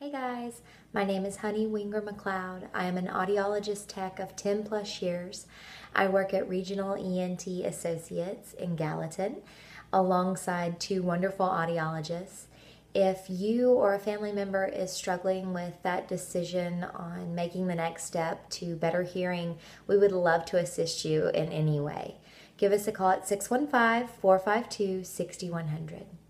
Hey guys, my name is Honey Winger McCloud. I am an audiologist tech of 10 plus years. I work at Regional ENT Associates in Gallatin alongside two wonderful audiologists. If you or a family member is struggling with that decision on making the next step to better hearing, we would love to assist you in any way. Give us a call at 615-452-6100.